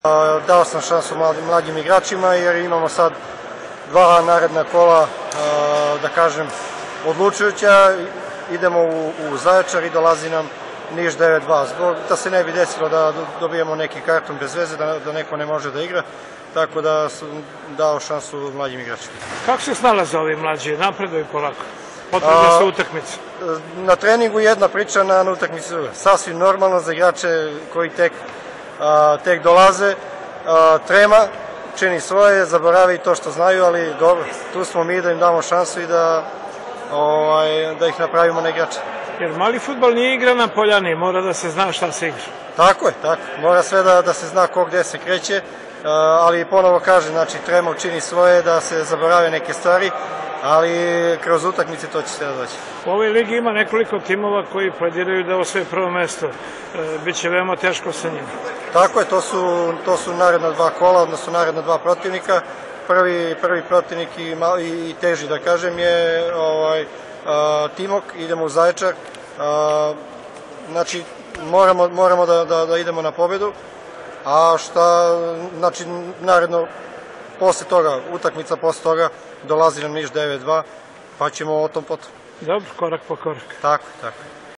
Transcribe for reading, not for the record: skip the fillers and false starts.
Dao sam šansu mladim igračima jer imamo sad dva naredna kola, da kažem, odlučujuća. Idemo u Zaječar i dolazi nam Niš 9-2. Da se ne bi desilo da dobijemo neki karton bez veze, da neko ne može da igra. Tako da sam dao šansu mlađim igračima. Kako se snalaze ovi mlađi? Napreduju polako? Potrebna su utakmice. Na treningu jedna priča, na utakmici druga. Sasvim normalno za igrače koji tek dolaze. Trema čini svoje, zaboravi to što znaju, ali dobro, tu smo mi da im damo šansu i da ih napravimo na igrače. Jer mali fudbal nije igra na poljani, mora da se zna šta se igra. Tako je, tako. Mora sve da se zna ko gde se kreće, ali ponovo kažem, znači trema čini svoje, da se zaborave neke stvari, ali kroz utakmice to će se da doći. U ovoj ligi ima nekoliko timova koji plediraju da osvoje prvo mesto. Biće veoma teško sa njima. Tako je, to su naredna dva kola, odnosno naredna dva protivnika. Prvi protivnik i teži, da kažem, je Timok, idemo u Zaječar. Znači, moramo da idemo na pobedu, a znači, naredno, posle toga, utakmica posle toga, dolazi nam Niš 9-2, pa ćemo o tom potom. Dobro, korak po korak. Tako.